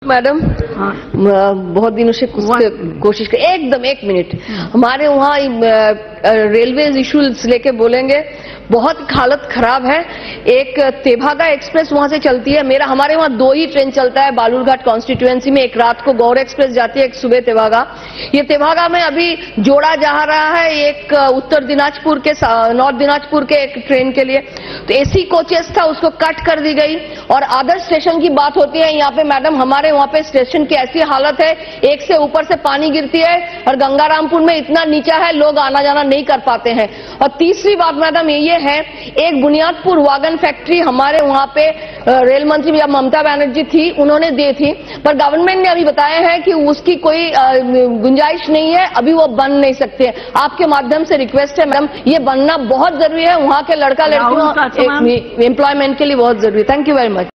Madam, बहुत दिनों से कोशिश कर, एकदम 1 मिनट, हमारे वहाँ रेलवेज इश्यूज लेके बोलेंगे। बहुत हालत खराब है। एक तेभागा एक्सप्रेस वहां से चलती है, हमारे वहां 2 ही ट्रेन चलता है बालूरघाट कॉन्स्टिट्यूएंसी में। एक रात को गौर एक्सप्रेस जाती है, एक सुबह तेभागा। ये तेभागा में अभी जोड़ा जा रहा है एक उत्तर दिनाजपुर के, नॉर्थ दिनाजपुर के एक ट्रेन के लिए। तो एसी कोचेस था, उसको कट कर दी गई। और आदर्श स्टेशन की बात होती है यहाँ पे मैडम, हमारे वहां पे स्टेशन की ऐसी हालत है, एक से ऊपर से पानी गिरती है और गंगारामपुर में इतना नीचा है, लोग आना जाना नहीं कर पाते हैं। और तीसरी बात मैडम ये है, एक बुनियादपुर वागन फैक्ट्री हमारे वहां पे रेल मंत्री या ममता बनर्जी थी, उन्होंने दी थी, पर गवर्नमेंट ने अभी बताया है कि उसकी कोई गुंजाइश नहीं है, अभी वो बन नहीं सकते। आपके माध्यम से रिक्वेस्ट है मैडम, ये बनना बहुत जरूरी है, वहां के लड़का लड़कियों एम्प्लॉयमेंट के लिए बहुत जरूरी है। Thank you very much.